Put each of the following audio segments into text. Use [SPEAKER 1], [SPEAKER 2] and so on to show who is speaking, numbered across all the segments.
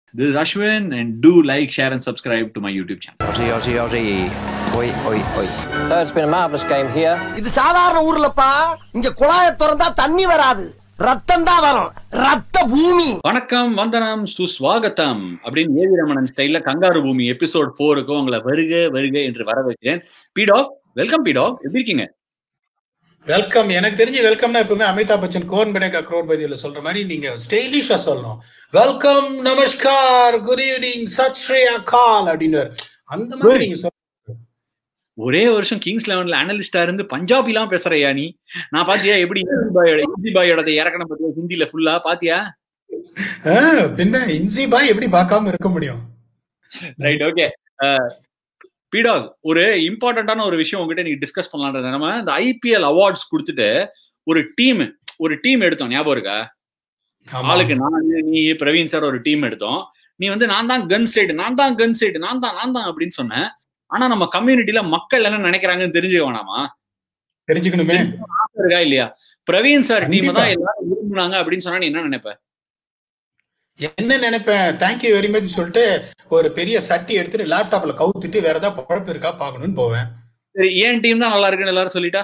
[SPEAKER 1] This is Ashwin, and do like, share, and subscribe to my YouTube channel.
[SPEAKER 2] Aussie, Aussie, Aussie. Oi, oi, oi.
[SPEAKER 3] So it's been a marvelous game here.
[SPEAKER 4] இது சாதாரண ஊர்லப்பா. இங்க குழாயை திறந்தா தண்ணி வராது, ரத்தம் தான் வரும். ரத்த பூமி.
[SPEAKER 1] வணக்கம், வந்தனம், சுஸ்வாகத்தம் அப்படின்னு ஏவி ரமணன் ஸ்டைல்ல கங்காரு பூமி எபிசோட் 4க்கு உங்களை வருக என்று வர வைக்கிறேன். பீடாக், வெல்கம் பீடாக், எப்படி இருக்கீங்க?
[SPEAKER 5] வெல்கம். எனக்கு தெரிஞ்சு வெல்கம்னா எப்பவுமே அமிதாப் பச்சன் கோன் பனேகா கரோட்பதியில சொல்ற மாதிரி நீங்க ஸ்டைலிஷா சொல்லணும். வெல்கம், நமஸ்கார், குட் ஈவினிங், சத் ஸ்ரீ அகால் அப்படின்னு அந்த மாதிரி நீங்க சொல்லுங்க.
[SPEAKER 1] ஒரே வருஷம் கிங்ஸ் 11ல அனலிஸ்டா இருந்து பஞ்சாபிலாம் பேசுறையா நீ? நான் பாத்தியா எப்படி இன்சி பாயோட இறக்கணும் பாத்தியா ஹிந்தில ஃபுல்லா பாத்தியா?
[SPEAKER 5] பின்ன இன்சி பாய் எப்படி பார்க்காம இருக்க முடியும்?
[SPEAKER 1] Right, okay. பீடாக், ஒரு இம்பார்ட்டன்டான ஒரு விஷயம் உங்ககிட்ட நீங்க டிஸ்கஸ் பண்ணலான்றது. நம்ம இந்த ஐபிஎல் அவார்ட்ஸ் கொடுத்துட்டு ஒரு டீம் எடுத்தோம், ஞாபகம் இருக்கா? ஆளுக்கு நான், நீ, பிரவீன் சார் ஒரு டீம் எடுத்தோம். நீ வந்து நான் தான் கன் சைடு நான் தான் அப்படின்னு சொன்னேன். ஆனா நம்ம கம்யூனிட்டில மக்கள் என்ன நினைக்கிறாங்கன்னு தெரிஞ்சுக்க வேணாமா?
[SPEAKER 5] தெரிஞ்சுக்கணுமே,
[SPEAKER 1] இருக்கா இல்லையா? பிரவீன் சார் டீம் தான் எல்லாரும் விரும்புனாங்க அப்படின்னு சொன்னா நீ என்ன நினைப்ப?
[SPEAKER 5] என்ன நினைப்பேன், தேங்க்யூ வெரி மச் சொல்லிட்டு ஒரு பெரிய சட்டி எடுத்துட்டு லேப்டாப்ல கவுத்துட்டு வேற ஏதாவது பழப்பு இருக்கா பாக்கணும்னு போவேன்.
[SPEAKER 1] சரி, ஏன் டீம் தான் நல்லா இருக்குன்னு எல்லாரும் சொல்லிட்டா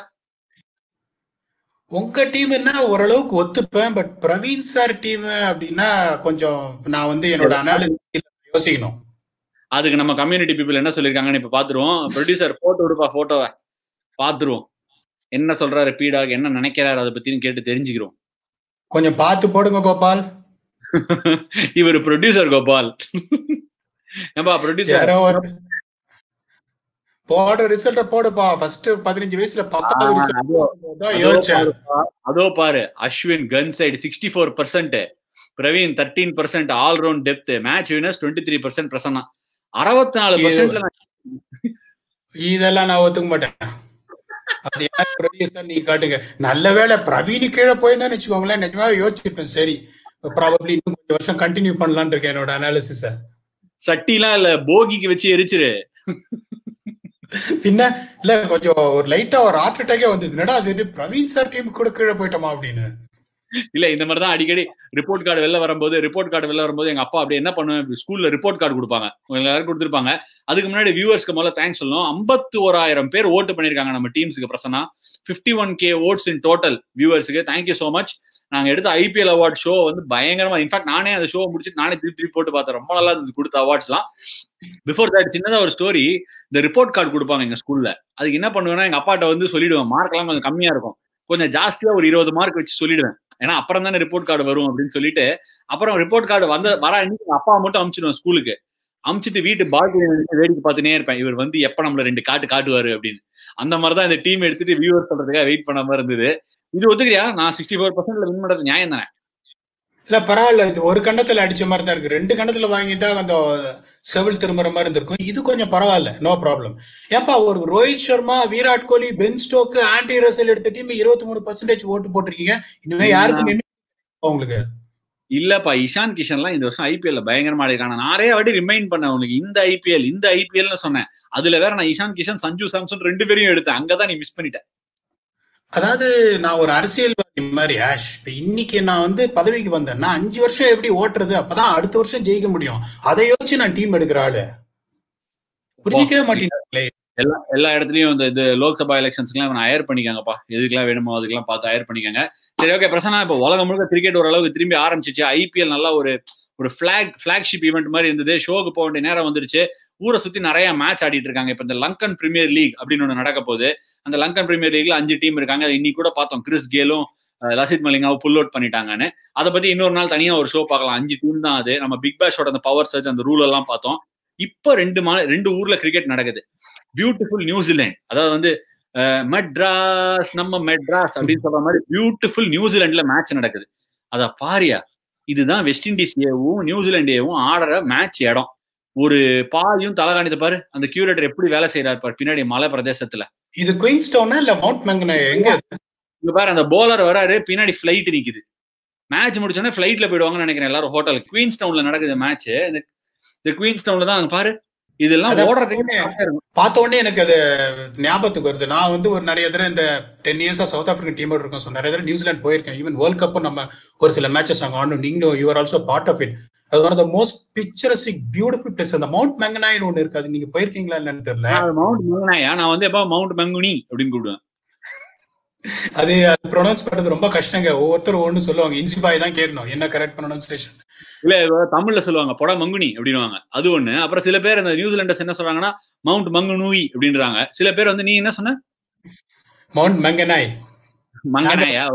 [SPEAKER 5] உங்க டீம் என்ன ஓரளவுக்கு ஒத்துப்பேன். பட் பிரவீன் சார் டீம் அப்படின்னா கொஞ்சம் நான் வந்து என்னோட அனாலிசிஸ் யோசிக்கணும்.
[SPEAKER 1] அதுக்கு நம்ம கம்யூனிட்டி பீப்புள் என்ன சொல்லிருக்காங்கன்னு இப்ப பாத்துருவோம். ப்ரொடியூசர் போட்டோ எடுப்பா, போட்டோவை பாத்துருவோம். என்ன சொல்றாரு பீடாக், என்ன நினைக்கிறாரு அதை பத்தின்னு கேட்டு தெரிஞ்சுக்கிறோம்.
[SPEAKER 5] கொஞ்சம் பார்த்து போடுங்க கோபால்.
[SPEAKER 1] இவர் ப்ரொடியூசர் கோபால். ஏம்பா ப்ரொடியூசர்,
[SPEAKER 5] போட ரிசல்ட்ட போடுப்பா. ஃபர்ஸ்ட் 15 வயசுல 10வது ரிசல்ட் யோசிச்சேன்.
[SPEAKER 1] அதோ பாரு, அஸ்வின் கன் சைடு 64%, Praveen 13%, all round depth, match winners 23%, Prasanna 64%.
[SPEAKER 5] இதெல்லாம் நான் ஒத்துக்க மாட்டேன். அது யார் ப்ரொடியூசர் நீ காட்டுங்க. நல்ல வேளை பிரவீன் கீழே போயிருந்தான்னு வச்சுக்கோங்களேன், நிஜமாவே யோசிச்சிருப்பேன். சரி, ப்ராபப்ளி இன்னும் கொஞ்சம் வருஷம் கண்டினியூ பண்ணலான்னு இருக்கேன் என்னோட அனாலிசிஸ.
[SPEAKER 1] சட்டிலாம் இல்ல, போகிக்கு வச்சு எரிச்சிரு.
[SPEAKER 5] பின்ன இல்ல, கொஞ்சம் ஒரு லைட்டா ஒரு ஹார்ட் அட்டாக்கே வந்தது. என்னடா அது பிரவீன் சார் டீம் கூட கீழே போயிட்டோமா அப்படின்னு.
[SPEAKER 1] இல்ல, இந்த மாதிரிதான் அடிக்கடி ரிப்போர்ட் கார்டு வெளில வரும்போது எங்க அப்பா அப்படி என்ன பண்ணுவேன், ஸ்கூல்ல ரிப்போர்ட் கார்டு கொடுப்பாங்க, எல்லாரும் கொடுத்துருப்பாங்க. அதுக்கு முன்னாடி வியூவர்ஸ்க்கு முதல்ல தேங்க்ஸ் சொல்லணும். 51,000 பேர் ஓட்டு பண்ணிருக்காங்க நம்ம டீம்ஸுக்கு. Prasanna 51K votes in total வியூவர்ஸுக்கு. Thank you so much. நாங்க எடுத்த ஐபிஎல் அவார்ட் ஷோ வந்து பயங்கரமா, இன்ஃபேக்ட் நானே அந்த ஷோ முடிச்சுட்டு நானே திருப்பி போட்டு பார்த்தேன். ரொம்ப நல்லா இருந்தது கொடுத்த அவார்ட்ஸ் எல்லாம். பிஃபோர் தட் சின்னதா ஒரு ஸ்டோரி. இந்த ரிப்போர்ட் கார்டு கொடுப்பாங்க எங்க ஸ்கூல்ல. அதுக்கு என்ன பண்ணுவேன்னா, எங்க அப்பாட்ட வந்து சொல்லிடுவேன், மார்க் எல்லாம் கொஞ்சம் கம்மியா இருக்கும், கொஞ்சம் ஜாஸ்தியா ஒரு 20 மார்க் வச்சு சொல்லிடுவேன். ஏன்னா அப்புறம் தானே ரிப்போர்ட் கார்டு வரும் அப்படின்னு சொல்லிட்டு, அப்புறம் ரிப்போர்ட் கார்டு வர அன்னைக்கு அப்பா மட்டும் அனுப்பிச்சிடுவேன் ஸ்கூலுக்கு. அமுச்சிட்டு வீட்டு பால்கனி வேடிக்கை பார்த்துனே இருப்பேன், இவர் வந்து எப்ப நம்மள 2 காட்டுவாரு அப்படின்னு. அந்த மாதிரிதான் இந்த டீம் எடுத்துட்டு வியூவர் சொல்றதுக்காக வெயிட் பண்ண மாதிரி இருந்தது. இது ஒத்துக்கிறியா? நான் 64% வின் பண்றது நியாயம் தானே?
[SPEAKER 5] இல்ல பரவாயில்ல, இது ஒரு கண்டத்துல அடிச்ச மாதிரி தான் இருக்கு. 2 கண்டத்துல வாங்கிட்டா அந்த செவில் திரும்புற மாதிரி இருந்திருக்கும். இது கொஞ்சம் பரவாயில்ல, நோ ப்ராப்ளம். ஏப்பா, ஒரு Rohit Sharma, Virat Kohli, Ben Stoke, Andre Russell எடுத்த டீம் 23% ஓட்டு போட்டிருக்கீங்க. இனிமே யாருக்கும் உங்களுக்கு
[SPEAKER 1] இல்லப்பா. இஷான் கிஷன் எல்லாம் இந்த வருஷம் ஐபிஎல்ல பயங்கரமா இருக்காங்க. நிறைய வாட்டி ரிமைண்ட் பண்ண உங்களுக்கு, இந்த ஐபிஎல் சொன்னேன். அதுல வேற நான் இஷான் கிஷன், சஞ்சு சாம்சன் 2 பேரையும் எடுத்தேன். அங்கதான் நீ மிஸ் பண்ணிட்ட.
[SPEAKER 5] அதாவது நான் ஒரு அரசியல்வாதி மாதிரி ஆஷ். இன்னைக்கு நான் வந்து பதவிக்கு வந்தேன், நான் 5 வருஷம் எப்படி ஓட்டுறது, அப்பதான் அடுத்த வருஷம் ஜெயிக்க முடியும். அதை யோசிச்சு நான் டீம் எடுக்கிற ஆளு. புரிஞ்சிக்கவே மாட்டேங்கிறாங்களே.
[SPEAKER 1] எல்லா இடத்துலயும் இந்த லோக்சபா எலெக்ஷன்ஸ்க்கு எல்லாம் ஹயர் பண்ணிக்காங்கப்பா. எதுக்கெல்லாம் வேணுமோ அதுக்கெல்லாம் பார்த்து ஹயர் பண்ணிக்காங்க. சரி, ஓகே. பிரசன்னா, இப்போ உலகம் முழுக்க கிரிக்கெட் ஓரளவுக்கு திரும்பி ஆரம்பிச்சிச்சு. ஐபிஎல் நல்லா ஒரு பிளாக்ஷிப் ஈவெண்ட் மாதிரி இருந்தது. ஷோக்கு போக வேண்டிய நேரம் வந்துருச்சு. ஊரை சுத்தி நிறைய மேட்ச் ஆடிட்டு இருக்காங்க. இப்ப இந்த லங்கன் பிரீமியர் லீக் அப்படின்னு ஒண்ணு நடக்க போகுது. அந்த லங்கன் பிரீமியர் லீக்ல 5 டீம் இருக்காங்க. இன்னைக்கு கூட பார்த்தோம், கிறிஸ் கேலும் லசித் மலிங்காவும் புல் அவுட் பண்ணிட்டாங்கன்னு. அதை பத்தி இன்னொரு நாள் தனியா ஒரு ஷோ பார்க்கலாம். 5 டீம் தான் அது. நம்ம பிக் பேஷோட அந்த பவர் சர்ச், அந்த ரூல் எல்லாம் பார்த்தோம். இப்ப 2 ஊர்ல கிரிக்கெட் நடக்குது. பியூட்டிஃபுல் நியூசிலாந்து, அதாவது வந்து மெட்ராஸ், நம்ம மெட்ராஸ் அப்படின்னு சொல்ற மாதிரி பியூட்டிஃபுல் நியூசிலாந்துல மேட்ச் நடக்குது. அத பாரியா, இதுதான் வெஸ்ட் இண்டீஸ் ஏவும் நியூசிலாந்து ஏவும் ஆடுற மேட்ச் இடம். ஒரு பாயும் தலகாணித பாரு, அந்த கியூரேட்டர் எப்படி வேலை செய்யறாரு பாரு பின்னாடி மலை பிரதேசத்துல.
[SPEAKER 5] இது குயின்ஸ்டவுனா இல்ல மவுண்ட் மேங்கனா எங்க?
[SPEAKER 1] இங்க பாரு, அந்த போலர் வராரு, பின்னாடி பிளைட் நிக்குது. மேட்ச் முடிச்சோடனே பிளைட்ல போயிடுவாங்கன்னு நினைக்கிறேன் எல்லாரும் ஹோட்டலுக்கு. குயின்ஸ்டவுன்ல நடக்குது மேட்ச். இந்த குயின்ஸ்டவுன்ல தான் பாரு, இதெல்லாம்
[SPEAKER 5] பார்த்த உடனே எனக்கு அது ஞாபகத்துக்கு வருது. நான் வந்து ஒரு நிறைய தடவை இந்த 10 இயர்ஸா சவுத் ஆப்பிரிக்கன் டீமோட இருக்கேன். ஸோ நிறைய தடவை நியூசிலாந்து போயிருக்கேன். ஈவன் வேர்ல்ட் கப்பும் நம்ம ஒரு சில மேட்சஸ் நாங்கள் ஆடணும். நீங்களும் you are also part of it. அது one of the most picturesque beautiful place. அந்த மவுண்ட் மெங்கனாய்னு ஒண்ணு இருக்கு, அது நீங்க போயிருக்கீங்களா என்னன்னு தெரியல.
[SPEAKER 1] மவுண்ட் மெங்கனாயா? நான் வந்து எப்ப மவுண்ட் மெங்குனி அப்படின்னு கூப்பிடுவேன்.
[SPEAKER 5] அது ப்ரொனவுன்ஸ் பண்றது ரொம்ப கஷ்டங்க. ஒவ்வொருத்தரும் ஒண்ணு சொல்லுவாங்க. இன்சிபாய் தான் கேட்கணும் என்ன கரெக்ட் ப்ரொனவுன்சியேஷன்.
[SPEAKER 1] இல்ல தமிழ்ல சொல்லுவாங்க பொட மங்குனி அப்படின்னுவாங்க, அது ஒண்ணு. அப்புறம் சில பேர் அந்த நியூசிலாண்டர்ஸ் என்ன சொல்றாங்கன்னா மவுண்ட் மங்குனூய் அப்படின்றாங்க. சில பேர் வந்து நீ என்ன சொன்ன?
[SPEAKER 5] Mount Maunganui.
[SPEAKER 1] மங்கனாயா?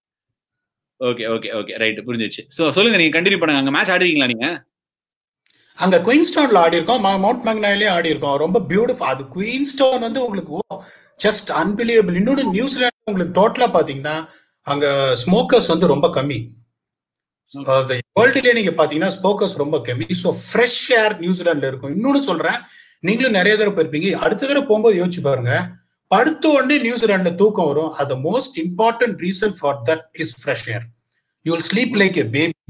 [SPEAKER 1] ஓகே ஓகே ஓகே ரைட், புரிஞ்சிச்சு. சோ சொல்லுங்க, நீங்க கண்டினியூ பண்ணுங்க. அங்க மேட்ச் ஆடுறீங்களா நீங்க?
[SPEAKER 5] அங்க குயின்ஸ்டவுன்ல ஆடி இருக்கோம், மவுண்ட் மெங்கனாய்லயே ஆடி இருக்கோம். ரொம்ப பியூட்டிஃபுல். அது குயின்ஸ்டவுன் வந்து உங்களுக்கு ஜஸ்ட் அன்பிலியபிள். இன்னொன்னு நியூசிலாந்து உங்களுக்கு டோட்டலா பாத்தீங்கன்னா அங்க ஸ்மோக்கர்ஸ் வந்து ரொம்ப கம்மி. வேர்ல்டுலயே நீங்க பாத்தீங்கன்னா ஸ்மோக்கர்ஸ் ரொம்ப கம்மி. ஸோ ஃப்ரெஷ் ஏர் நியூசிலாந்துல இருக்கும். இன்னொன்னு சொல்றேன், நீங்களும் நிறைய தடவை போயிருப்பீங்க. அடுத்த தடவை போகும்போது யோசிச்சு பாருங்க, படுத்த உடனே நியூசிலாந்துல தூக்கம் வரும். அது most important reason for that is fresh air. You will sleep like a baby.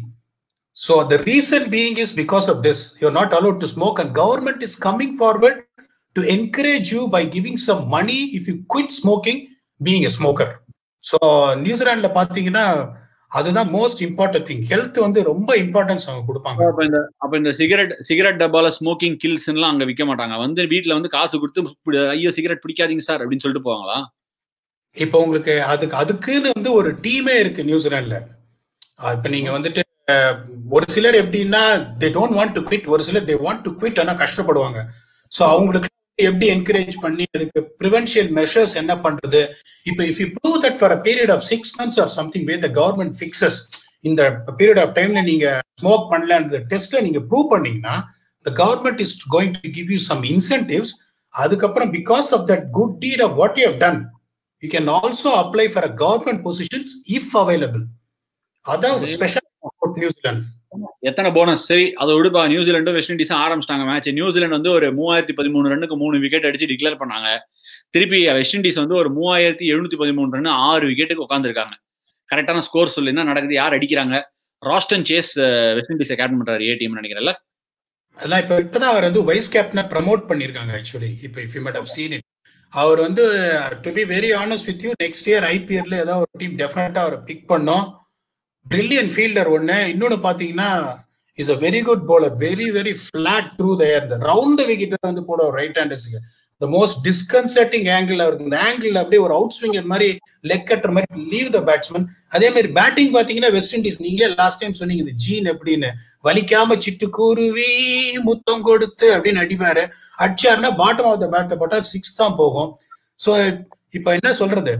[SPEAKER 5] So the reason being is because of this. You're not allowed to smoke, and government is coming forward to encourage you by giving some money if you quit smoking, being a smoker. So நியூசிலாந்துல பாத்தீங்கன்னா அதுதான் most important thing. Health வந்து ரொம்ப importance அவங்க கொடுப்பாங்க.
[SPEAKER 1] அப்ப இந்த cigarette டப்பால ஸ்மோக்கிங் கில்ஸ் எல்லாம் அங்க விற்க மாட்டாங்க. வந்து வீட்டுல வந்து காசு கொடுத்து ஐயோ சிகரெட் பிடிக்காதீங்க சார் அப்படின்னு சொல்லிட்டு போவாங்களா?
[SPEAKER 5] இப்போ உங்களுக்கு அதுக்குன்னு வந்து ஒரு டீமே இருக்கு நியூசிலாந்துல. இப்ப நீங்க வந்துட்டு ஒரு சிலர் எப்படின்னா they don't want to quit, ஒரு சிலர் they want to quit ஆனா கஷ்டப்படுவாங்க. சோ அவங்களுக்கு எப்படி என்கரேஜ் பண்ணி அதுக்கு ப்ரிவென்ஷன் மெஷர்ஸ் என்ன பண்றது. இப்போ if you prove that for a period of 6 months or something where the government fixes இந்த பீரியட் ஆஃப் டைம்ல நீங்க ஸ்மோக் பண்ணலன்ற டெஸ்ட்ல நீங்க ப்ரூவ் பண்ணீங்கன்னா the government is going to give you some incentives. அதுக்கப்புறம் because of that good deed of what you have done, you can also apply for a government positions if available. அதான் special New Zealand.
[SPEAKER 1] எத்தனை bonus? சரி, அதை விடுப்பா. நியூசிலாண்டும் west இண்டீஸும் ஆரம்பிச்சிட்டாங்க match. New Zealand வந்து ஒரு 3013 ரன்னுக்கு 3 விக்கெட் அடிச்சு டிக்ளேர் பண்ணாங்க. திருப்பி வெஸ்ட் இண்டீஸ் வந்து ஒரு 3713 ரன் 6 விக்கெட்டுக்கு உட்காந்துருக்காங்க. கரெக்டான ஸ்கோர் சொல்லு, என்ன நடக்குது, யார் அடிக்கிறாங்க? ராஸ்டன் சேஸ் வெஸ்ட் இண்டீஸை கேப்டன் பண்றாரு ஏ டீம் நினைக்கிறேன்ல.
[SPEAKER 5] அதான் இப்பதான் அவர் வந்து வைஸ் கேப்டனை ப்ரமோட் பண்ணிருக்காங்க. ஆக்சுவலி இப்போ if you might have seen it, அவர் வந்து to be very honest with you, next year ஐபிஎல்ல ஏதாவது ஒரு டீம் டெஃபினட்டா அவரை பிக் பண்ணோம். பிரில்லியன்ட் ஃபீல்டர் ஒன்னு. இன்னொன்னு பாத்தீங்கன்னா is a very good bowler, very very flat through the air. The round wicket வந்து போட ரைட் ஹேண்டர்ஸ்க்கு the most disconcerting angle இருக்கு. இந்த ஆங்கிள் அப்படியே ஒரு அவுட் ஸ்விங்கர் மாதிரி லெக் கட்டர் மாதிரி லீவ் த பேட்ஸ்மேன். அதே மாதிரி பேட்டிங் பாத்தீங்கன்னா வெஸ்ட் இண்டீஸ், நீங்களே லாஸ்ட் டைம் சொன்னீங்க இந்த ஜீன் எப்படின்னு, வலிக்காம சிட்டுக்குருவி முத்தம் கொடுத்து அப்படின்னு அடிப்பாரு. அடிச்சாருன்னா பாட்டம் ஆஃப் த பேட்டை போட்டா 6 தான் போகும். ஸோ இப்ப என்ன சொல்றது,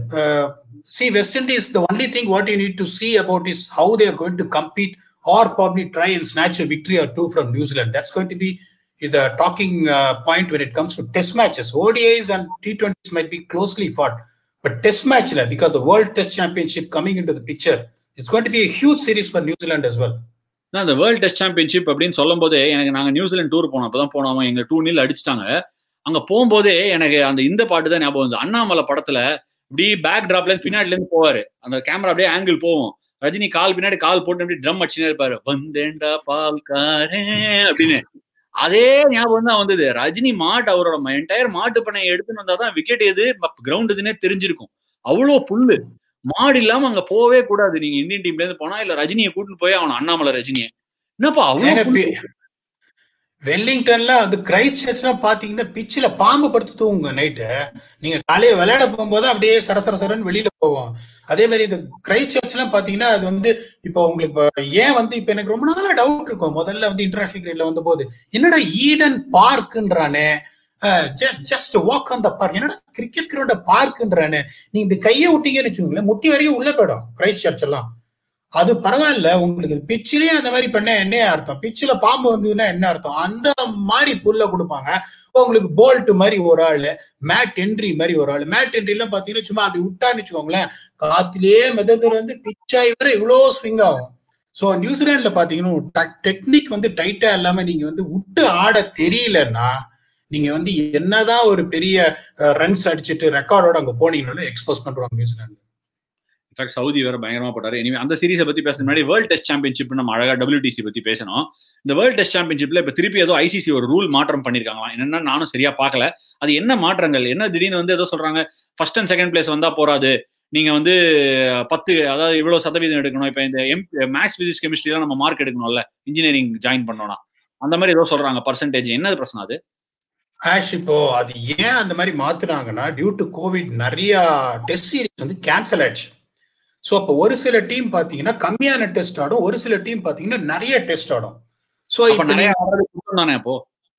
[SPEAKER 5] see West Indies, the only thing what you need to see about is how they are going to compete or probably try and snatch a victory or two from New Zealand. That's going to be the talking point when it comes to test matches. ODIs and T20s might be closely fought, but test match because the World Test Championship coming into the picture, it's going to be a huge series for New Zealand as well.
[SPEAKER 1] இந்த world test championship அப்படின்னு சொல்லும் போதே எனக்கு, நாங்க New Zealand tour போனோம், அப்பதான் போனோம், எங்க 2-0 அடிச்சிட்டாங்க. அங்க போகும்போதே எனக்கு அந்த இந்த பாட்டு தான் ஞாபகம் வந்து. அண்ணாமலை படத்துல இப்படி பேக் டிராப்ல பின்னாடில இருந்து போவாரு, அந்த கேமரா அப்படியே ஆங்கிள் போவோம், ரஜினி கால் பின்னாடி கால் போட்டு அப்படி ட்ரம் அடிச்சுனே இருப்பாரு, வந்தேண்டா பால்காரே அப்படின்னு. அதே ஞாபகம் தான் வந்தது. ரஜினி மாட்டு அவரோட என்டையர் மாட்டு பண்ணை எடுத்துன்னு வந்தாதான் விக்கெட் எது கிரவுண்ட் எதுன்னே தெரிஞ்சிருக்கும். அவ்வளவு புல்லு. மாடு இல்லாம அங்க போவே கூடாது நீங்க இந்தியன் டீம்ல இருந்து போனா. இல்ல ரஜினியை கூட்டிட்டு போய் அவன் அண்ணாமலை ரஜினியை என்னப்பா அவ்வளவு.
[SPEAKER 5] வெல்லிங்டன்ல அது கிரைஸ்ட் சர்ச்லாம் பாத்தீங்கன்னா பிச்சில பாம்பு படுத்து தூங்குங்க நைட்டு. நீங்க காலையில விளையாட போகும்போது அப்படியே சரசரசரன்னு வெளியில போவோம். அதே மாதிரி இந்த கிரைஸ்ட் சர்ச் எல்லாம் பாத்தீங்கன்னா அது வந்து இப்போ உங்களுக்கு ஏன் வந்து இப்ப எனக்கு ரொம்ப நாளா டவுட் இருக்கும். முதல்ல வந்து இன்டர்நேஷனல் கிரிக்கெட்ல வந்த போது என்னடா ஈடன் பார்க்குன்றானே, just walk on the park, என்னடா கிரிக்கெட் கிரவுண்ட பார்க்குன்றானே. நீங்க இப்படி கையை விட்டீங்கன்னு வச்சுக்கோங்களேன், முட்டி வரைக்கும் உள்ள போயிடும் கிரைஸ்ட் சர்ச் எல்லாம். அது பரவாயில்ல, உங்களுக்கு பிச்சிலேயே அந்த மாதிரி பண்ண என்ன அர்த்தம், பிச்சில பாம்பு வந்ததுன்னா என்ன அர்த்தம், அந்த மாதிரி புல்ல கொடுப்பாங்க. உங்களுக்கு போல்ட் மாதிரி ஒரு ஆளு, மேட் ஹென்றி மாதிரி ஒரு ஆளு. மேட் ஹென்றி எல்லாம் பாத்தீங்கன்னா சும்மா அப்படி விட்டான்னு வச்சுக்கோங்களேன், காத்திலேயே மெதந்து வந்து பிச்சாய் வரை இவ்வளவு ஸ்விங் ஆகும். ஸோ நியூசிலாந்துல பாத்தீங்கன்னா டெக்னிக் வந்து டைட்டா இல்லாம நீங்க வந்து விட்டு ஆட தெரியலன்னா நீங்க வந்து என்னதான் ஒரு பெரிய ரன்ஸ் அடிச்சுட்டு ரெக்கார்டோட அங்க போனீங்கன்னு எக்ஸ்போஸ் பண்றாங்க நியூசிலாந்து.
[SPEAKER 1] சவுதி வேற பயங்கரமா போட்டாரு. இனிமே அந்த சீரீஸை பத்தி பேசுற முன்னாடி வேர்ல்ட் டெஸ்ட் சாம்பியன்ஷிப் நம்ம அழகா WTC பத்தி பேசணும். இந்த வேர்ல்ட் டெஸ்ட் சாம்பியன்ஷிப்ல இப்ப திருப்பி ஏதோ ICC ஒரு ரூல் மாற்றம் பண்ணிருக்காங்களா என்னன்னா நானும் சரியா பாக்கல. அது என்ன மாற்றங்கள், என்ன திடீர்னு வந்து ஏதோ சொல்றாங்க ஃபர்ஸ்ட் அண்ட் செகண்ட் பிளேஸ் வந்தா போறாது, நீங்க வந்து 10 அதாவது இவ்வளவு சதவீதம் எடுக்கணும். இப்ப இந்த மேக்ஸ் பிசிக்ஸ் கெமிஸ்ட்ரிலாம் நம்ம மார்க் எடுக்கணும்ல இன்ஜினியரிங் ஜாயின் பண்ணோம்னா, அந்த மாதிரி ஏதோ சொல்றாங்க பர்சன்டேஜ். என்னது பிரச்சனை அது?
[SPEAKER 5] ஆஷ் இப்போ அது ஏன் அந்த மாதிரி மாத்துனாங்கன்னா, டியூ டு கோவிட் நிறைய டெஸ்ட் சீரிஸ் வந்து கேன்சல் ஆயிடுச்சு. ஸோ அப்போ ஒரு சில டீம் பாத்தீங்கன்னா கம்மியான டெஸ்ட் ஆடும், ஒரு சில டீம் பாத்தீங்கன்னா நிறைய டெஸ்ட் ஆடும். ஸோ இப்போ
[SPEAKER 1] நிறைய தானே அப்போ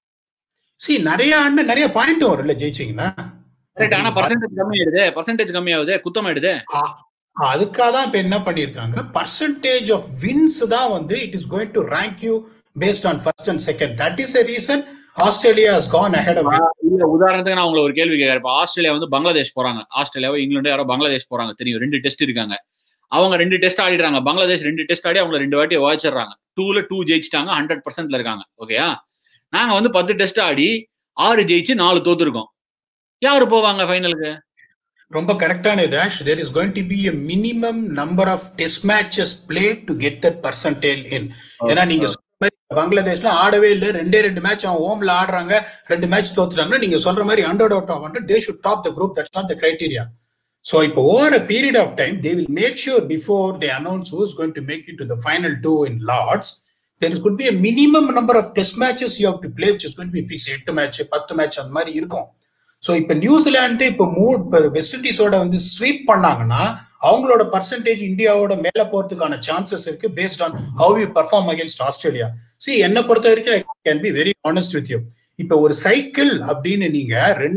[SPEAKER 5] நிறைய ஆண்டு நிறைய பாயிண்ட் வரும் இல்ல ஜெயிச்சிங்கன்னா.
[SPEAKER 1] ஆனா பர்சன்டேஜ் கம்மியாயிடுது, பர்சன்டேஜ் கம்மியாகுது, குத்தமாயிடுது.
[SPEAKER 5] அதுக்காக தான் இப்ப என்ன பண்ணிருக்காங்க, பர்சன்டேஜ் ஆஃப் வின்ஸ் தான் வந்து it is going to rank you based on first and second. That is a reason Australia has gone ahead of it.
[SPEAKER 1] இல்ல உதாரணத்துக்கு நான் உங்களுக்கு ஒரு கேள்வி கேட்கறேன். இப்ப ஆஸ்திரேலியா வந்து பங்களாதேஷ் போறாங்க, ஆஸ்திரேலியாவோ இங்கிலாந்து யாரோ பங்களாதேஷ் போறாங்க, தெரியும் 2 டெஸ்ட் இருக்காங்க. அவங்க 2 டெஸ்ட் ஆடிடுறாங்க. பங்களாதேஷ் 2 டெஸ்ட் ஆடி அவங்க 2 வாட்டி வாய்ச்சிடுறாங்க. 2ல 2 ஜெயிச்சிட்டாங்க, 100% இருக்காங்க. ஓகேயா? நாங்க வந்து 10 டெஸ்ட் ஆடி 6 ஜெயிச்சு 4 தோத்துருக்கோம். யாரு போவாங்க ஃபைனலுக்கு?
[SPEAKER 5] ரொம்ப கரெக்டான இது Ash. there is going to be a minimum number of test matches played to get that percentile in. ஏன்னா நீங்க பங்களாதேஷ்ல ஆடவே இல்லை, 2 மேட்ச் அவன் ஹோம்ல ஆடுறாங்க, 2 மேட்ச் தோத்துட்டாங்கன்னா நீங்க சொல்ற மாதிரி அண்டர் அவுட் ஆவாங்க. they should top the group. that's not the criteria. So இப்போ over a period of time they will make sure before they announce who is going to make it to the final 2 in Lords, there could be a minimum number of test matches you have to play which is going to be fixed. 8 match 10 match அந்த மாதிரி இருக்கும். So இப்போ New Zealand இப்போ west இண்டீஸோட வந்து sweep பண்ணாங்கன்னா அவங்களோட percentage இந்தியாவோட மேல போறதுக்கான சான்சஸ் இருக்கு based on how you perform against Australia. என்னை பொறுத்த வரைக்கும் I can be very honest with you. இப்போ ஒரு சைக்கிள் அப்படின்னு நீங்க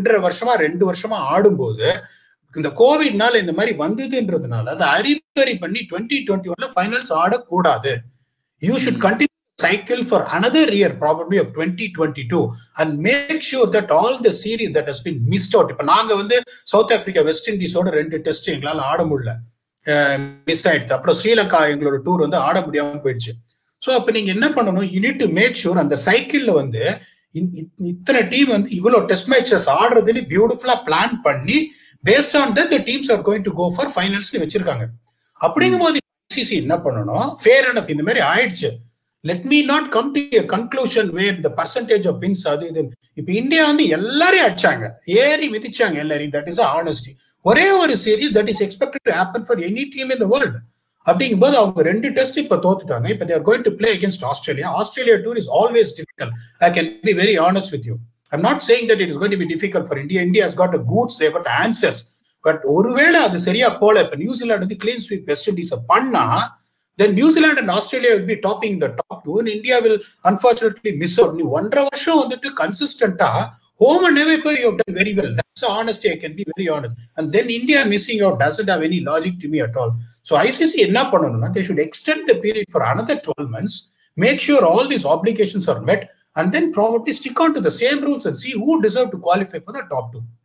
[SPEAKER 5] 2 வருஷமா ஆடும்போது இந்த கோவிட்னால இந்த மாதிரி வந்ததுன்றதுனால அதை அறிவுரை பண்ணி 2021 ஃபைனல்ஸ் ஆடக்கூடாது. You should continue cycle for another year probably of 2022 and make sure that all the series that has been missed out. இப்ப நாங்க வந்து சவுத் ஆப்பிரிக்கா வெஸ்ட் இண்டீஸோட 2 டெஸ்ட் எங்களால ஆட முடியல, மிஸ் ஆயிடுச்சு. அப்புறம் ஸ்ரீலங்கா எங்களோட டூர் வந்து ஆட முடியாம போயிடுச்சு. ஸோ அப்ப நீங்க என்ன பண்ணணும், you need to make sure அந்த சைக்கிள்ல வந்து இத்தனை டீம் வந்து இவ்வளவு டெஸ்ட் மேட்சஸ் ஆடுறதுன்னு பியூட்டிஃபுல்லா பிளான் பண்ணி based on that the teams are going to go for finals வச்சிருக்காங்க. அப்படிங்கும் போது ஐசிசி என்ன பண்ணணும், ஃபேர் அண்ட் இந்த மாதிரி ஆயிடுச்சு, let me not come to a conclusion where the percentage of wins அது இது. இப்ப இந்தியா வந்து எல்லாரையும் அடிச்சாங்க, ஏறி மிதிச்சாங்க எல்லாரையும். that is a honesty. ஒரே ஒரு series that is expected to happen for any team in the world. அப்படிங்கும்போது அவங்க 2 டெஸ்ட் இப்ப தோத்துட்டாங்க. இப்ப they are going to play against Australia. Australia tour is always difficult. I can be very honest with you. I'm not saying that it is going to be difficult for India. India has got the goods, they have got the answers. But ஒருவேளை அது சரியா போல, இப்ப New Zealand வந்து clean sweep West Indies பண்ணா then New Zealand and Australia will be topping the top 2 and India will unfortunately miss out. நீ 1.5 வருஷம் வந்துட்டு கன்சிஸ்டன்டா home and away you have done very well. That's the honesty. I can be very honest. And then India missing out doesn't have any logic to me at all. So ICC என்ன பண்ணணும்னா, they should extend the period for another 12 months, make sure all these obligations are met, and then probably stick on to the same rules and see who deserve to qualify for the top 2.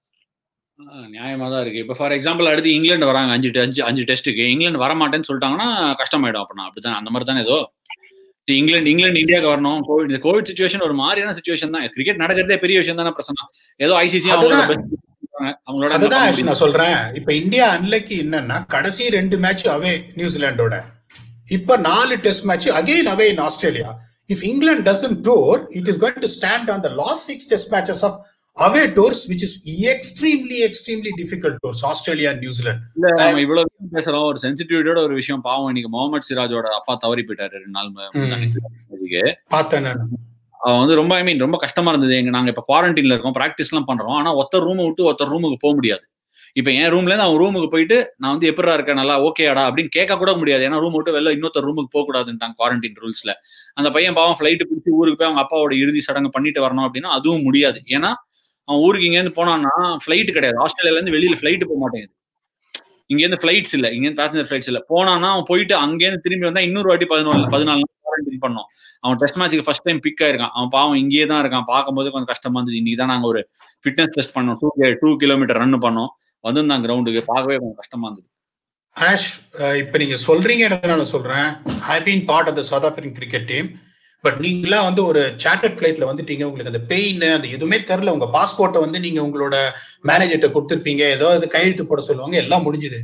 [SPEAKER 1] நியாயமா தான் இருக்கு. இப்ப for example அடுத்து இங்கிலாந்து வராங்க 5 டெஸ்ட்டுக்கு. இங்கிலாந்து வரமாட்டேன்னு சொல்லிட்டாங்கன்னா கஷ்டமாயிடும். அப்படின்னா அப்படிதான் அந்த மாதிரி தானே ஏதோ இங்கிலாந்து இந்தியாவுக்கு வரணும். கோவிட் சிச்சுவேஷன் ஒரு மாதிரியான சிச்சுவேஷன் தான். கிரிக்கெட் நடக்கிறதே பெரிய விஷயம் தானே பிரச்சனை. ஏதோ ஐசிசி அவங்களோட
[SPEAKER 5] அதுதான் நான் சொல்றேன். இப்ப இந்தியா அன்லக்கி என்னன்னா கடைசி 2 மேட்ச் அவே நியூசிலாண்டோட, இப்ப 4 test match again away in Australia. If England doesn't tour, it is going to stand on the last 6 test matches of away tours, which is extremely difficult tours, Australia and New Zealand.
[SPEAKER 1] நம்ம இவ்வளவு பேசுறோம், ஒரு சென்சிட்டிவிட்டியோட ஒரு விஷயம். பாவம் இன்னைக்கு முகமது சிராஜோட அப்பா தவறி போயிட்டாரு 2 நாள்
[SPEAKER 5] பார்த்தேன்.
[SPEAKER 1] அவன் வந்து ரொம்ப ரொம்ப கஷ்டமா இருந்தது. நாங்க இப்ப குவாரண்டைன்ல இருக்கோம், பிராக்டிஸ் எல்லாம் பண்றோம். ஆனா ஒருத்தர் ரூமை விட்டு ஒருத்தர் ரூமுக்கு போக முடியாது. இப்ப என் ரூம்ல இருந்து அவன் ரூமுக்கு போயிட்டு நான் வந்து எப்படா இருக்கேன் நல்லா ஓகேடா அப்படின்னு கேட்க கூட முடியாது. ஏன்னா ரூம் விட்டு வெளில இன்னொருத்தர் ரூமுக்கு போக கூடாதுன்ட்டாங்க குவாரண்டைன் ரூல்ஸ்ல. அந்த பையன் பாவம் ஃபிளைட் பிடிச்சி ஊருக்கு போய் அவங்க அப்பாவோட இறுதி சடங்கு பண்ணிட்டு வரணும் அப்படின்னா அதுவும் முடியாது. ஏன்னா அவன் ஊருக்கு இங்கேருந்து போனான்னா ஃபிளைட் கிடையாது. ஆஸ்திரேலியால இருந்து வெளியில ஃபிளைட் போக மாட்டேங்குது. இங்கேருந்து ஃபிளைட்ஸ் இல்ல, இங்கேருந்து பேசஞ்சர் ஃபிளைட்ஸ் இல்ல. போனான்னா அவன் போயிட்டு அங்கேருந்து திரும்பி வந்தா இன்னொரு வாட்டி 14 நாள் குவாரண்டைன் பண்ணோம். அவன் டெஸ்ட் மேட்சுக்கு ஃபர்ஸ்ட் டைம் பிக் ஆயிருக்கான். அவன் பாவம் இங்கேயே தான் இருக்கான். பார்க்கும்போது கொஞ்சம் கஷ்டமா இருந்தது. இன்னைக்கு தான் நாங்க ஒரு ஃபிட்னஸ் டெஸ்ட் பண்ணோம், 2 கிலோமீட்டர் ரன் பண்ணோம். வந்திருந்தாங்க கிரவுண்டுக்கு, பார்க்கவே கொஞ்சம் கஷ்டமா இருந்தது.
[SPEAKER 5] ஆஷ், இப்ப நீங்க சொல்றீங்க, நான் சொல்றேன், I been part of the South African cricket team. But நீங்களாம் வந்து ஒரு சார்ட்டர்ட் ஃபிளைட்ல வந்துட்டீங்க, உங்களுக்கு அந்த பெயின் அந்த எதுவுமே தெரியல. உங்க பாஸ்போர்ட்டை வந்து நீங்க உங்களோட மேனேஜர்கிட்ட கொடுத்துருப்பீங்க, ஏதோ அது கையெழுத்து போட சொல்லுவாங்க, எல்லாம் முடிஞ்சுது.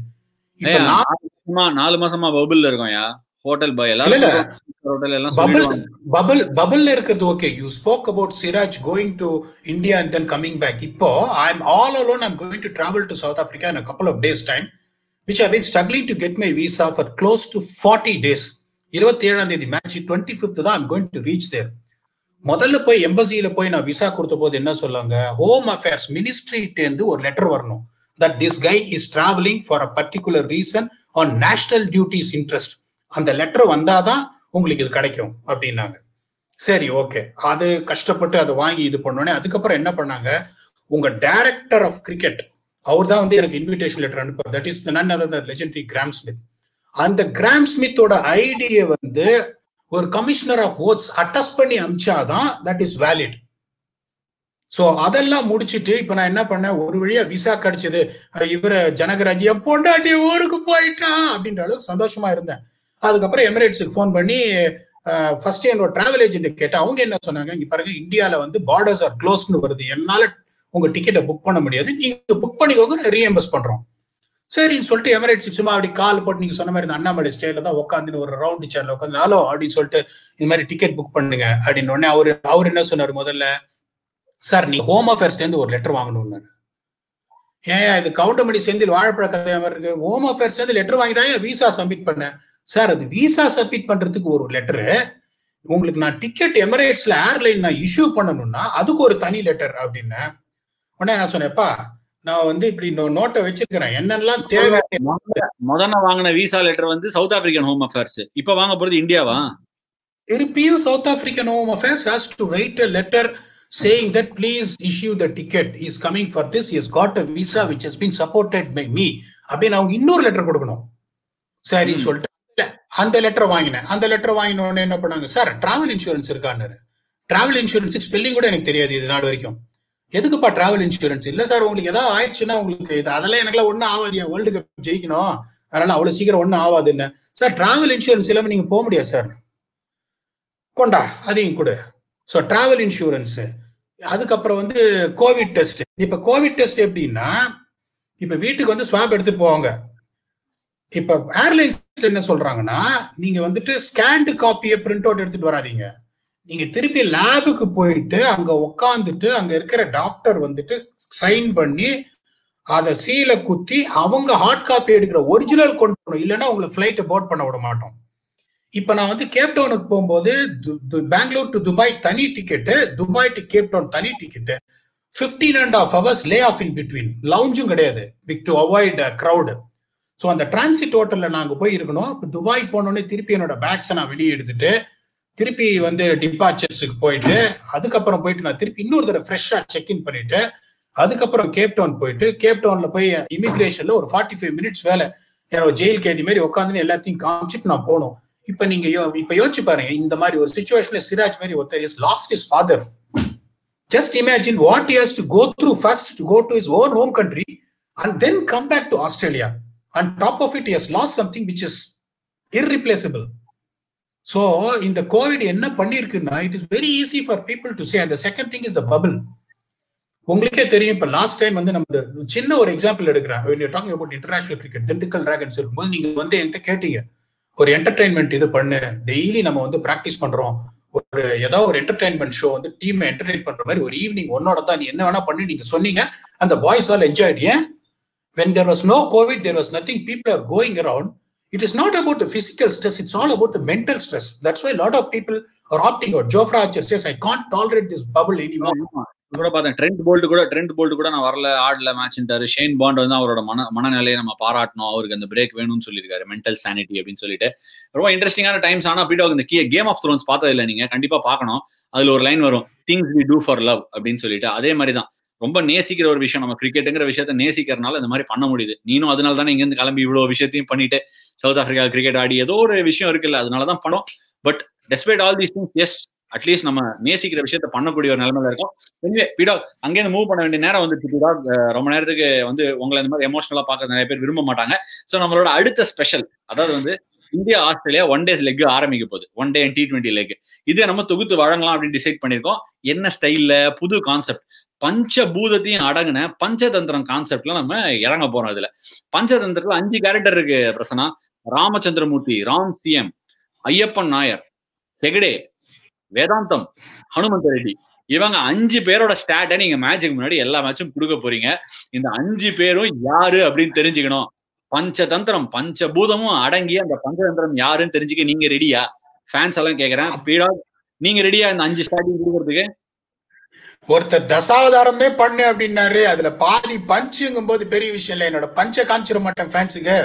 [SPEAKER 1] 4 மாசமா பபுள்ல இருக்கோம். ஹோட்டல் பாய்
[SPEAKER 5] பபுள்ல இருக்கிறது okay. You spoke about Siraj going to India and then coming back. இப்போ I am all alone. I am going to travel to South Africa in a couple of days time. which I've been struggling to get my visa for close to 40 days. 27ஆம் தேதி match, 25th தான் I'm going to reach there. முதல்ல போய் எம்பசியில போய் நான் visa கொடுத்த போது என்ன சொல்லாங்க, ஹோம் அஃபேர்ஸ் மினிஸ்ட்ரிட்டேந்து ஒரு லெட்டர் வரணும், that this guy is traveling for a particular reason on national duties interest. அந்த லெட்டர் வந்தாதான் உங்களுக்கு இது கிடைக்கும் அப்படின்னாங்க. சரி, ஓகே, அது கஷ்டப்பட்டு அதை வாங்கி இது பண்ணோன்னே அதுக்கப்புறம் என்ன பண்ணாங்க, உங்க டைரக்டர் ஆஃப் கிரிக்கெட் அவர் தான் வந்து எனக்கு இன்விடேஷன் லெட்டர் அனுப்புவார். That is none other than legendary Graeme Smith. அந்த கிராம் ஸ்மித்தோட ஐடியை வந்து ஒரு கமிஷனர் ஆஃப் ஓட்ஸ் அட்டஸ்ட் பண்ணி அமிச்சாதான் தட் இஸ் வேலிட். சோ அதெல்லாம் முடிச்சுட்டு இப்ப நான் என்ன பண்ணேன், ஒரு வழியா விசா கிடைச்சது, இவரு ஜனகராஜ் என் பொண்டாட்டி ஊருக்கு போயிட்டான் அப்படின்ற அளவுக்கு சந்தோஷமா இருந்தேன். அதுக்கப்புறம் எமிரேட்ஸுக்கு ஃபோன் பண்ணி ஃபர்ஸ்ட் என்னோட டிராவல் ஏஜென்ட் கேட்டேன். அவங்க என்ன சொன்னாங்க, இங்க பாருங்க இந்தியால வந்து பார்டர்ஸ் ஆர் க்ளோஸ்னு வருது, என்னால உங்க டிக்கெட்டை புக் பண்ண முடியாது, நீங்க புக் பண்ணிக்கோங்க, ரீஎம்பர்ஸ் பண்றோம். சரின்னு சொல்லிட்டு எமிரேட்ஸ் சும்மா அப்படி கால் போட்டு நீங்க சொன்ன மாதிரி இந்த அண்ணாமலை ஸ்டேல தான் உட்காந்து ஒரு ரவுண்ட் சேர்ல உட்காந்து ஹலோ அப்படின்னு சொல்லிட்டு இந்த மாதிரி டிக்கெட் புக் பண்ணுங்க அப்படின்னு உடனே அவர் என்ன சொன்னாரு, முதல்ல சார் நீ ஹோம் அஃபேர்ஸ்ல இருந்து ஒரு லெட்டர் வாங்கணும்னாரு. ஏன் இது கவுண்டமணி செந்தில் வாழைப்பழ கதையா இருக்கு, ஹோம் அஃபேர்ஸ்ல இருந்து லெட்டர் வாங்கி தான் விசா சப்மிட் பண்ணேன். சார் அது விசா சப்மிட் பண்றதுக்கு ஒரு லெட்டரு, உங்களுக்கு நான் டிக்கெட் எமிரேட்ஸ்ல ஏர்லைன் நான் இஷ்யூ பண்ணணும்னா அதுக்கு ஒரு தனி லெட்டர் அப்படின்னு. உடனே நான் சொன்னேன்ப்பா நான் வந்து இப்படி நோட்டை வச்சிருக்கிறேன், என்னெல்லாம் தேவை.
[SPEAKER 1] முதல்ல வாங்கின விசா லெட்டர் வந்து சவுத் ஆப்பிரிக்கன் ஹோம் அஃபேர்ஸ், இப்ப வாங்க போறது இந்தியாவா?
[SPEAKER 5] திருப்பியும் South African home affairs has to write a letter saying that please issue the ticket, he is coming for this, he has got a visa which has been supported by me அப்படின்னு அவங்க இன்னொரு letter கொடுக்கணும். சரின்னு சொல்லிட்டு அந்த letter வாங்கினேன். அந்த letter வாங்கினோடனே என்ன பண்ணாங்க, சார் டிராவல் இன்சூரன்ஸ் இருக்கான்னு. டிராவல் இன்சூரன்ஸ் ஸ்பெல்லிங் கூட எனக்கு தெரியாது இது நாடு வரைக்கும். எதுக்குப்பா டிராவல் இன்சூரன்ஸ்? இல்ல சார் உங்களுக்கு ஏதாவது ஆயிடுச்சுன்னா உங்களுக்கு இது அதெல்லாம் எனக்குலாம் ஒன்னும் ஆகாது, என் வேர்ல்டு கப் ஜெயிக்கணும் அதனால அவ்வளவு சீக்கிரம் ஒன்னும் ஆகாதுன்னு. சார் டிராவல் இன்சூரன்ஸ் இல்லாம நீங்க போக முடியாது சார். கொண்டா அதையும் கூட. ஸோ டிராவல் இன்சூரன்ஸ், அதுக்கப்புறம் வந்து கோவிட் டெஸ்ட். இப்ப கோவிட் டெஸ்ட் எப்படின்னா, இப்ப வீட்டுக்கு வந்து ஸ்வாப் எடுத்துட்டு போவாங்க. இப்ப ஏர்லைன்ஸ்ல என்ன சொல்றாங்கன்னா, நீங்க வந்துட்டு ஸ்கேன்டு காப்பியை பிரிண்ட் அவுட் எடுத்துட்டு வராதீங்க, நீங்க திருப்பி லேபுக்கு போயிட்டு அங்க உட்காந்துட்டு அங்க இருக்கிற டாக்டர் வந்துட்டு சைன் பண்ணி அதை சீல குத்தி அவங்க ஹார்ட் காப்பி எடுக்கிற ஒரிஜினல் கொண்டு போகணும், இல்லைன்னா உங்களை ஃபிளைட்டை போர்ட் பண்ண விட மாட்டோம். இப்ப நான் வந்து கேப் டவுனுக்கு போகும்போது பெங்களூர் டு துபாய் தனி ticket, Dubai to Cape Town தனி ticket, 15.5 hours lay off in between, லவுஞ்சும் கிடையாது டு அவாய்ட் கிரௌடு. ஸோ அந்த டிரான்சிட் ஹோட்டல்ல நாங்க போய் இருக்கணும். இப்போ துபாய் போனோடனே திருப்பி என்னோட பேக்ஸை நான் வெளியே எடுத்துட்டு திருப்பி வந்து டிபார்ச்சர்ஸுக்கு போயிட்டு அதுக்கப்புறம் போயிட்டு நான் திருப்பி இன்னொரு தடவை ஃப்ரெஷ்ஷா செக்இன் பண்ணிட்டு அதுக்கப்புறம் கேப் டவுன் போயிட்டு கேப் டவுன்ல போய் இமிகிரேஷன்ல ஒரு 45 minutes வேலை என்னோட ஜெயில் கைதி மாதிரி உட்காந்து எல்லாத்தையும் காமிச்சிட்டு நான் போனோம். இப்ப நீங்க இப்ப யோசிச்சு பாருங்க, இந்த மாதிரி ஒரு சிச்சுவேஷன்ல சிராஜ் மாதிரி ஒருத்தர் is lost is father. Just imagine what he has to go through first to go to his own home country and then come back to Australia. And top of it he has lost something which is irreplaceable. So இந்த கோவிட் என்ன பண்ணிருக்குன்னா, it is very easy for people to say. அந்த second thing is a bubble. உங்களுக்கே தெரியும், இப்ப last time வந்து நம்ம சின்ன ஒரு எக்ஸாம்பிள் எடுக்கிறேன். when you're talking about international cricket, Dindigul Dragons இருக்கும்போது நீங்க வந்து என்கிட்ட கேட்டீங்க, ஒரு என்டர்டைன்மெண்ட் இது பண்ணு, டெய்லி நம்ம வந்து பிராக்டிஸ் பண்றோம், ஒரு ஏதாவது ஒரு என்டர்டைன்மெண்ட் ஷோ வந்து டீம் என்டர்டைன் பண்ற மாதிரி ஒரு ஈவினிங் ஒன்னோட தான் நீ என்ன வேணா பண்ணி நீங்க சொன்னீங்க. அந்த பாய்ஸ் ஆல் என்ஜாய்ட். ஏன்? when there was no covid, there was nothing, people are going around. It is not about the physical stress, it's all about the mental stress. That's why a lot of people are opting out. Jofra Archer says, I can't tolerate this bubble anymore.
[SPEAKER 1] கூட பார்த்தேன், Trent Boult கூட நான் வரல ஆடல மேட்ச்ன்றாரு. Shane bond வந்து அவரோட மனநிலையை நம்ம பாராட்டணும், அவருக்கு அந்த பிரேக் வேணும்னு சொல்லியிருக்காரு, மென்டல் சானிட்டி அப்படின்னு சொல்லிட்டு. ரொம்ப இன்ட்ரெஸ்டிங்கான டைம்ஸ். ஆனா பீடாக் இந்த கேம் ஆஃப் த்ரோன்ஸ் பார்த்தது இல்லை, நீங்க கண்டிப்பா பார்க்கணும். அதுல ஒரு லைன் வரும், things we do for love அப்படின்னு சொல்லிட்டு. அதே மாதிரிதான் ரொம்ப நேசிக்கிற ஒரு விஷயம், நம்ம கிரிக்கெட்டுங்கிற விஷயத்த நேசிக்கிறதுனால இந்த மாதிரி பண்ண முடியுது. நீனும் அதனால தானே இங்கிருந்து கிளம்பி இவ்வளவு விஷயத்தையும் பண்ணிட்டு சவுத் ஆப்பிரிக்கா கிரிக்கெட் ஆடி ஏதோ ஒரு விஷயம் இருக்குல்ல, அதனாலதான் பண்ணோம். But despite all these things, yes at least நம்ம நேசிக்கிற விஷயத்த பண்ணக்கூடிய ஒரு நிலைமையில இருக்கும். பீடாக் அங்கேருந்து மூவ் பண்ண வேண்டிய நேரம் வந்து பீடாக் ரொம்ப நேரத்துக்கு வந்து உங்களை இந்த மாதிரி எமோஷனலா பார்க்க நிறைய பேர் விரும்ப மாட்டாங்க. ஸோ நம்மளோட அடுத்த ஸ்பெஷல், அதாவது வந்து இந்தியா ஆஸ்திரேலியா 1 day லெக் ஆரம்பிக்க போகுது, 1 day T20 லெக். இதை நம்ம தொகுத்து வழங்கலாம் அப்படின்னு டிசைட் பண்ணிருக்கோம். என்ன ஸ்டைல்ல, புது கான்செப்ட், பஞ்சபூதத்தையும் அடங்கின பஞ்சதந்திரம் கான்செப்ட்ல நம்ம இறங்க போறோம். இதுல பஞ்சதந்திரத்துல 5 கேரக்டர் இருக்கு பிரசனா. ராமச்சந்திரமூர்த்தி, ராம் சிஎம், ஐயப்பன் நாயர், ஹெகடே, வேதாந்தம், ஹனுமந்த ரெட்டி, இவங்க 5 பேரோட ஸ்டாட்டை நீங்க மேட்சுக்கு முன்னாடி எல்லா மேட்சும் கொடுக்க போறீங்க. இந்த 5 பேரும் யாரு அப்படின்னு தெரிஞ்சுக்கணும் பஞ்சதந்திரம் பஞ்சபூதமும் அடங்கி அந்த பஞ்சதந்திரம் யாருன்னு தெரிஞ்சுக்க நீங்க ரெடியா? ஃபேன்ஸ் எல்லாம் கேக்குறேன். பீடாக் நீங்க ரெடியா இந்த 5 ஸ்டார்டிங் கொடுக்கறதுக்கு?
[SPEAKER 5] ஒருத்தர் தசாவதாரமே பண்ணு அப்படின்னாரு, அதுல பாதி பஞ்சுங்கும் போது பெரிய விஷயம் இல்ல. என்னோட பஞ்ச காமிச்சிட மாட்டேன் ஃபேன்ஸுக்கு.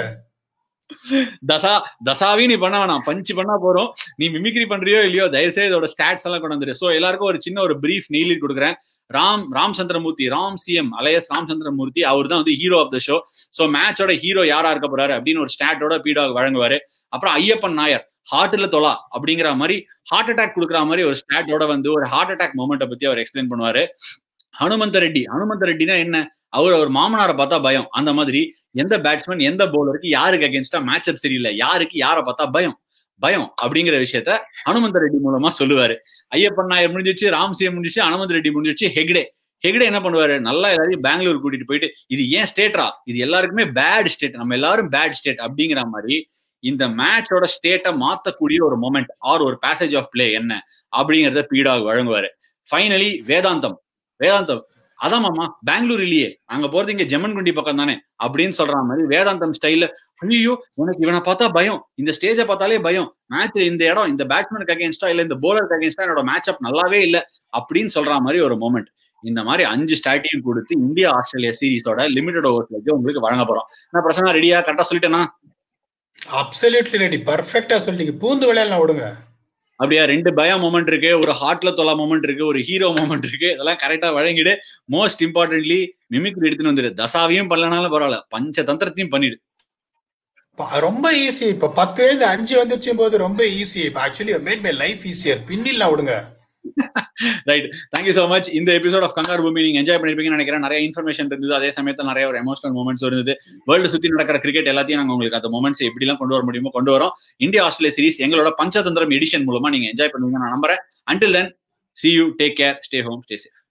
[SPEAKER 1] தசாவி நீ பண்ண வேணாம், பஞ்சு பண்ணா போறோம். நீ மிமிக்ரி பண்றியோ இல்லையோ, தயவுசெய்து இதோட ஸ்டாட்ஸ் எல்லாம் கொண்டு வந்துரு. சோ எல்லாருக்கும் ஒரு சின்ன ஒரு பிரீஃப் நெய்லி கொடுக்குறேன். ராம் சந்திரமூர்த்தி, ராம் சிஎம் அலையஸ் ராம் சந்திரமூர்த்தி, அவர் தான் வந்து hero of the show. So மேட்சோட ஹீரோ யாரா இருக்க போறாரு அப்படின்னு ஒரு ஸ்டாட்டோட பீடாக் வழங்குவாரு. அப்புறம் ஐயப்பன் நாயர் ஹார்ட்ல தொலா அப்படிங்கிற மாதிரி ஹார்ட் அட்டாக் கொடுக்குற மாதிரி ஒரு ஸ்டாட்டோட வந்து ஒரு ஹார்ட் அட்டாக் மொமெண்ட்டை பத்தி அவர் எக்ஸ்பிளைன் பண்ணுவாரு. ஹனுமந்த ரெட்டினா என்ன, அவர் மாமனாரை பார்த்தா பயம். அந்த மாதிரி எந்த பேட்ஸ்மேன் எந்த பவுலருக்கு யாருக்கு அகேன்ஸ்டா மேட்ச் அப் சரியில்லை, யாருக்கு யாரை பார்த்தா பயம் அப்படிங்கிற விஷயத்த ஹனுமந்த ரெட்டி மூலமா சொல்லுவாரு. ஐயப்பன் நாயர் முடிஞ்சிச்சு, ராம் சிஎம் முடிஞ்சிச்சு, ஹனுமந்த ரெட்டி முடிஞ்சிச்சு. ஹெக்டே என்ன பண்ணுவாரு, நல்லா எல்லாரையும் பெங்களூர் கூட்டிட்டு போயிட்டு இது ஏன் ஸ்டேட்ரா, இது எல்லாருக்குமே பேட் ஸ்டேட், நம்ம எல்லாரும் பேட் ஸ்டேட் அப்படிங்கிற மாதிரி இந்த மேட்சோட ஸ்டேட்டை மாத்தக்கூடிய ஒரு மொமெண்ட் ஆர் ஒரு பேசேஜ் ஆஃப் பிளே என்ன அப்படிங்கறத பீடாக் வழங்குவாரு. ஃபைனலி வேதாந்தம் அதான் மாமா பெங்களூர் இல்லையே, அங்க போறது இங்க ஜெமன்குண்டி பக்கம் தானே அப்படின்னு சொல்ற மாதிரி வேதாந்தம் ஸ்டைல்ல, ஐயோ எனக்கு இவனை பார்த்தா பயம், இந்த ஸ்டேஜை பார்த்தாலே பயம், மேட்ச் இந்த இடம் இந்த பேட்ஸ்மேனுக்கு அகேன்ஸ்டா இல்ல இந்த போலருக்கு அகேன்ஸ்டா என்னோட மேட்ச் அப் நல்லாவே இல்ல அப்படின்னு சொல்ற மாதிரி ஒரு மொமெண்ட். இந்த மாதிரி 5 ஸ்டார்டிங் கொடுத்து இந்தியா ஆஸ்திரேலியா சீரிஸோட லிமிடெட் ஓவர்ஸ் உங்களுக்கு வழங்க போறோம். நான் பிரச்சனை ரெடியா கரெக்டா சொல்லிட்டேனா?
[SPEAKER 5] அப்சல்யூட்லி ரெடி, பர்ஃபெக்ட்டா சொல்லிட்டீங்க. பூந்து விளையாடலாம் விடுங்க.
[SPEAKER 1] அப்படியா? 2 பயம் மொமெண்ட் இருக்கு, ஒரு ஹார்ட்ல தொலா மொமெண்ட் இருக்கு, ஒரு ஹீரோ மொமெண்ட் இருக்கு. இதெல்லாம் கரெக்டா வழங்கிடு. மோஸ்ட் இம்பார்ட்டன்ட்லி மிமிக்ரி எடுத்துன்னு வந்துடு. தசாவையும் பண்ணலனாலும் பரவாயில்ல, பஞ்சதந்திரத்தையும் பண்ணிடு.
[SPEAKER 5] ரொம்ப ஈஸி. இப்ப 10 5 வந்துருச்சும் போது ரொம்ப easy. Actually made my life easier. பின்னில்லாம் விடுங்க.
[SPEAKER 1] Right, thank you so much. இந்த எபிசோட் ஆஃப் கங்காரு பூமி நீங்க என்ஜாய் பண்ணிருப்பீங்கன்னு நினைக்கிறேன். நிறைய இன்ஃபர்மேஷன் இருந்தது, அதே சமயத்தில் நிறைய ஒரு எமோஷனல் மூமெண்ட்ஸ் இருந்தது. வேர்ல்டு சுத்தி நடக்கிற கிரிக்கெட் எல்லாத்தையும் நாங்க உங்களுக்கு அந்த மூமெண்ட்ஸ் எப்படி எல்லாம் கொண்டு வர முடியுமோ கொண்டு வரோம். இந்தியா ஆஸ்திரேலியா சீரிஸ் எங்களோட பஞ்சதந்திரம் எடிஷன் மூலமா நீங்க என்ஜாய் பண்ணுவீங்க நான் நம்புறேன். Until then, see you, take care, stay home, stay safe.